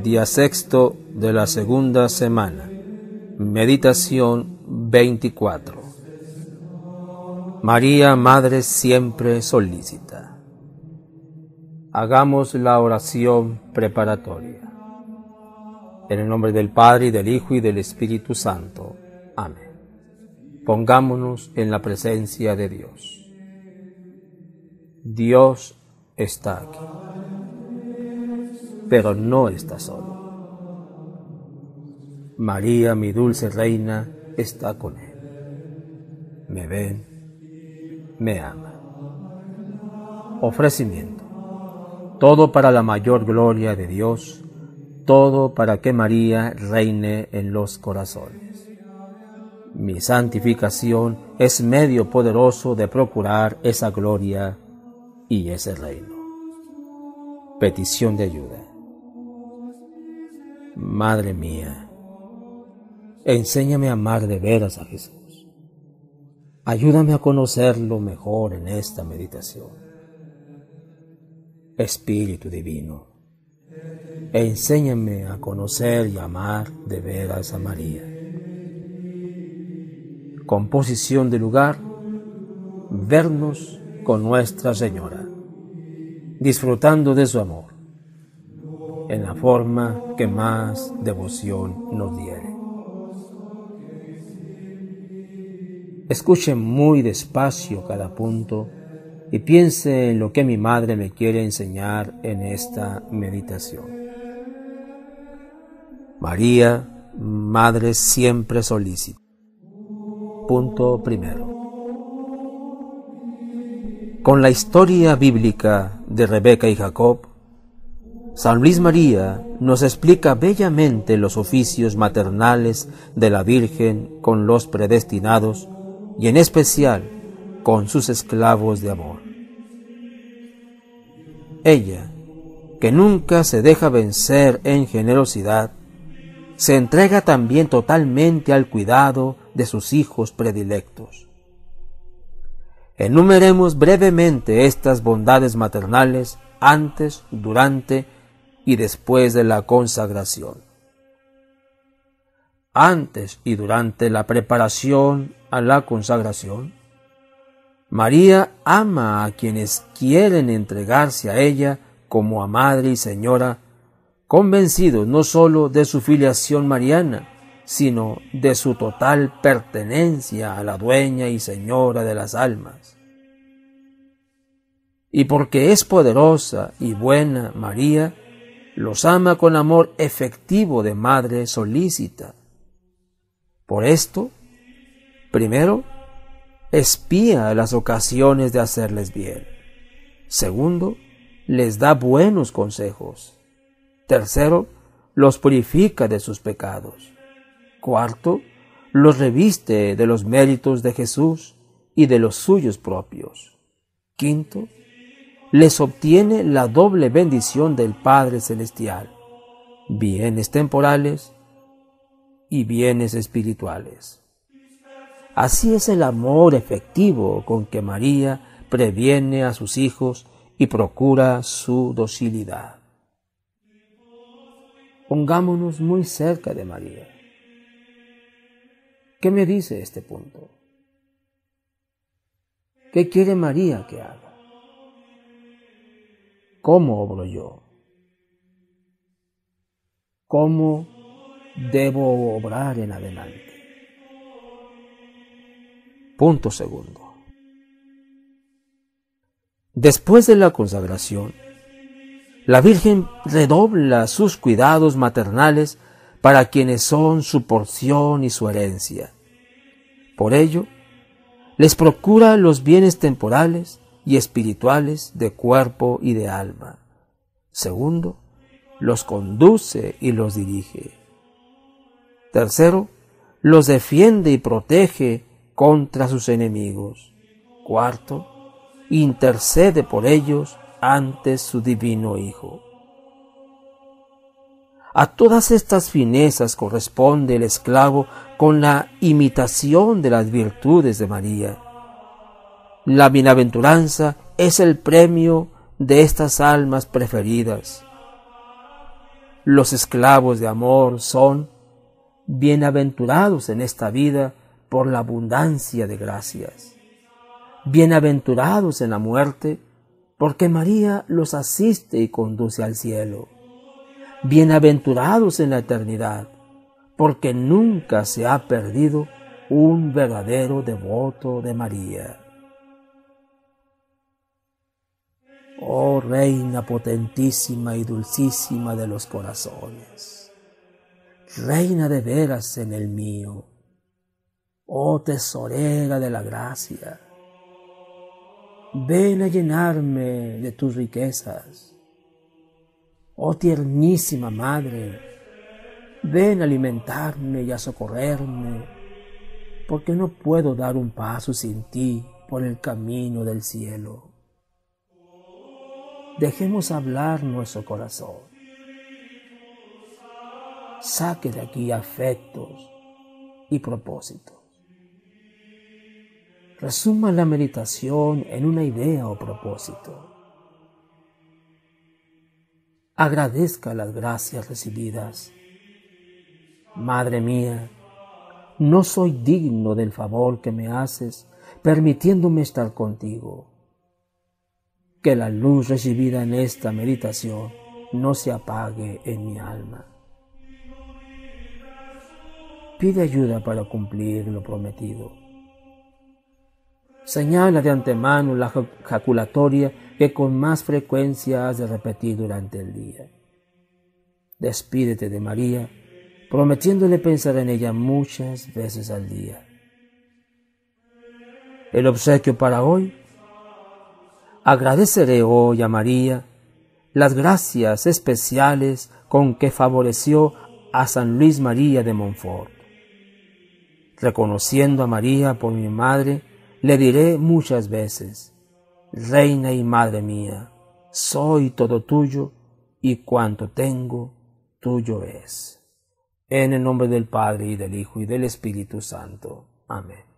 Día sexto de la segunda semana. Meditación 24. María, Madre siempre solícita. Hagamos la oración preparatoria. En el nombre del Padre, y del Hijo, y del Espíritu Santo. Amén. Pongámonos en la presencia de Dios. Dios está aquí, pero no está solo. María, mi dulce reina, está con Él. Me ven, me ama. Ofrecimiento. Todo para la mayor gloria de Dios, todo para que María reine en los corazones. Mi santificación es medio poderoso de procurar esa gloria y ese reino. Petición de ayuda. Madre mía, enséñame a amar de veras a Jesús. Ayúdame a conocerlo mejor en esta meditación. Espíritu Divino, enséñame a conocer y amar de veras a María. Composición de lugar, vernos con Nuestra Señora, disfrutando de su amor, en la forma que más devoción nos diere. Escuche muy despacio cada punto y piense en lo que mi madre me quiere enseñar en esta meditación. María, Madre siempre solícita. Punto primero. Con la historia bíblica de Rebeca y Jacob, San Luis María nos explica bellamente los oficios maternales de la Virgen con los predestinados y en especial con sus esclavos de amor. Ella, que nunca se deja vencer en generosidad, se entrega también totalmente al cuidado de sus hijos predilectos. Enumeremos brevemente estas bondades maternales antes, durante y después de la consagración. Antes y durante la preparación a la consagración, María ama a quienes quieren entregarse a ella como a Madre y Señora, convencidos no sólo de su filiación mariana, sino de su total pertenencia a la dueña y Señora de las almas. Y porque es poderosa y buena María, los ama con amor efectivo de madre solícita. Por esto, primero, espía las ocasiones de hacerles bien. Segundo, les da buenos consejos. Tercero, los purifica de sus pecados. Cuarto, los reviste de los méritos de Jesús y de los suyos propios. Quinto, les obtiene la doble bendición del Padre Celestial, bienes temporales y bienes espirituales. Así es el amor efectivo con que María previene a sus hijos y procura su docilidad. Pongámonos muy cerca de María. ¿Qué me dice este punto? ¿Qué quiere María que haga? ¿Cómo obro yo? ¿Cómo debo obrar en adelante? Punto segundo. Después de la consagración, la Virgen redobla sus cuidados maternales para quienes son su porción y su herencia. Por ello, les procura los bienes temporales y espirituales de cuerpo y de alma. Segundo, los conduce y los dirige. Tercero, los defiende y protege contra sus enemigos. Cuarto, intercede por ellos ante su divino Hijo. A todas estas finezas corresponde el esclavo con la imitación de las virtudes de María. La bienaventuranza es el premio de estas almas preferidas. Los esclavos de amor son bienaventurados en esta vida por la abundancia de gracias. Bienaventurados en la muerte, porque María los asiste y conduce al cielo. Bienaventurados en la eternidad, porque nunca se ha perdido un verdadero devoto de María. Oh Reina potentísima y dulcísima de los corazones, Reina de veras en el mío, oh tesorera de la gracia, ven a llenarme de tus riquezas. Oh tiernísima Madre, ven a alimentarme y a socorrerme, porque no puedo dar un paso sin ti por el camino del cielo. Dejemos hablar nuestro corazón. Saque de aquí afectos y propósitos. Resuma la meditación en una idea o propósito. Agradezca las gracias recibidas. Madre mía, no soy digno del favor que me haces permitiéndome estar contigo. Que la luz recibida en esta meditación no se apague en mi alma. Pide ayuda para cumplir lo prometido. Señala de antemano la jaculatoria que con más frecuencia has de repetir durante el día. Despídete de María, prometiéndole pensar en ella muchas veces al día. El obsequio para hoy: agradeceré hoy a María las gracias especiales con que favoreció a San Luis María de Montfort. Reconociendo a María por mi madre, le diré muchas veces: Reina y Madre mía, soy todo tuyo y cuanto tengo, tuyo es. En el nombre del Padre, y del Hijo, y del Espíritu Santo. Amén.